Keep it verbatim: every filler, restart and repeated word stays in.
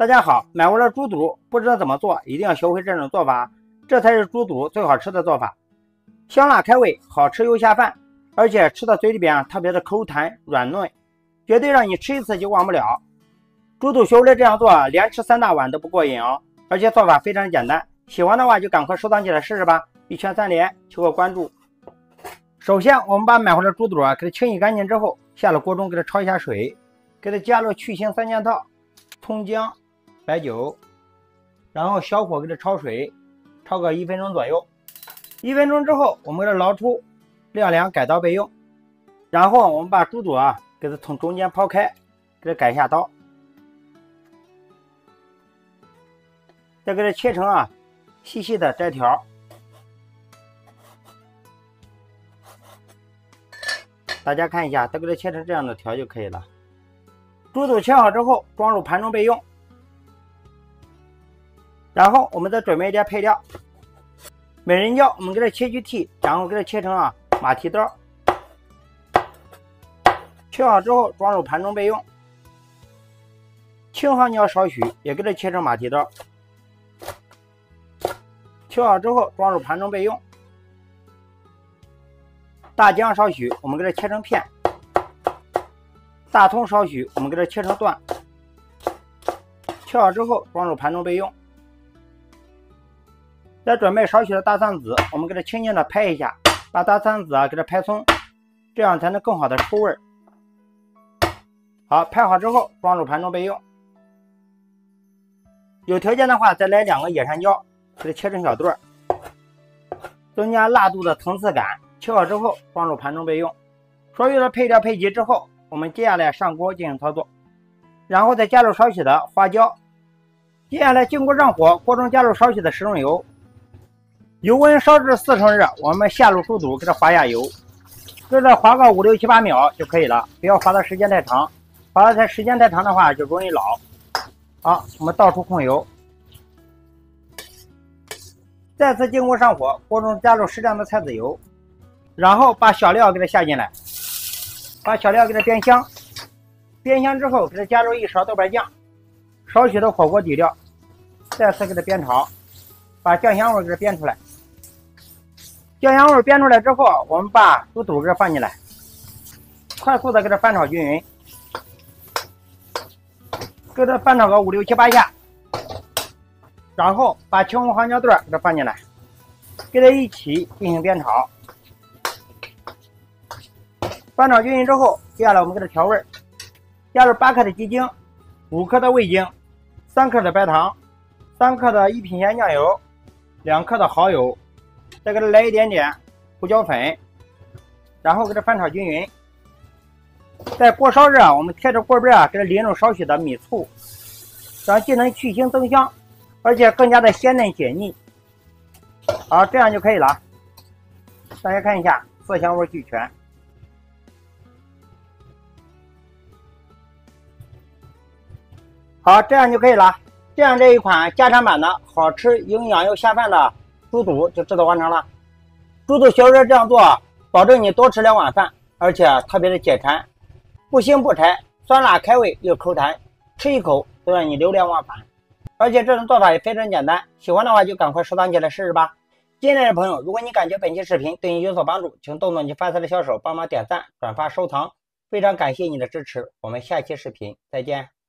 大家好，买回了猪肚，不知道怎么做，一定要学会这种做法，这才是猪肚最好吃的做法。香辣开胃，好吃又下饭，而且吃到嘴里边特别的口弹软嫩，绝对让你吃一次就忘不了。猪肚学会了这样做，连吃三大碗都不过瘾哦。而且做法非常简单，喜欢的话就赶快收藏起来试试吧。一圈三连，求个关注。首先，我们把买回来的猪肚啊，给它清洗干净之后，下了锅中给它焯一下水，给它加入去腥三件套、葱姜、白酒，然后小火给它焯水，焯个一分钟左右。一分钟之后，我们给它捞出，晾凉改刀备用。然后我们把猪肚啊，给它从中间剖开，给它改一下刀，再给它切成啊细细的摘条。大家看一下，再给它切成这样的条就可以了。猪肚切好之后，装入盘中备用。然后我们再准备一点配料，美人椒我们给它切去蒂，然后给它切成啊马蹄刀。切好之后装入盘中备用。青黄椒少许，也给它切成马蹄刀。切好之后装入盘中备用。大姜少许，我们给它切成片。大葱少许，我们给它切成段。切好之后装入盘中备用。再准备少许的大蒜子，我们给它轻轻的拍一下，把大蒜子啊给它拍松，这样才能更好的出味。好，拍好之后装入盘中备用。有条件的话，再来两个野山椒，给它切成小段，增加辣度的层次感。切好之后装入盘中备用。所有的配料配齐之后，我们接下来上锅进行操作，然后再加入少许的花椒。接下来进锅上火，锅中加入少许的食用油。油温烧至四成热，我们下入猪肚，给它滑下油，给它滑个五六七八秒就可以了，不要滑的时间太长，滑的时间太长的话就容易老。好，我们倒出控油，再次进锅上火，锅中加入适量的菜籽油，然后把小料给它下进来，把小料给它煸香，煸香之后给它加入一勺豆瓣酱，少许的火锅底料，再次给它煸炒，把酱香味给它煸出来。酱香味煸出来之后，我们把猪肚给它放进来，快速的给它翻炒均匀，给它翻炒个五六七八下，然后把青红黄椒段给它放进来，给它一起进行煸炒。翻炒均匀之后，接下来我们给它调味，加入八克的鸡精，五克的味精，三克的白糖，三克的一品咸酱油，两克的蚝油，再给它来一点点胡椒粉，然后给它翻炒均匀。在锅烧热，我们贴着锅边啊，给它淋入少许的米醋，这样既能去腥增香，而且更加的鲜嫩解腻。好，这样就可以了。大家看一下，色香味俱全。好，这样就可以了。这样这一款家常版的好吃、营养又下饭的猪肚就制作完成了。猪肚学着这样做，保证你多吃两碗饭，而且特别的解馋，不腥不柴，酸辣开胃又口弹，吃一口都让你流连忘返。而且这种做法也非常简单，喜欢的话就赶快收藏起来试试吧。进来的朋友，如果你感觉本期视频对你有所帮助，请动动你发财的小手帮忙点赞、转发、收藏，非常感谢你的支持。我们下期视频再见。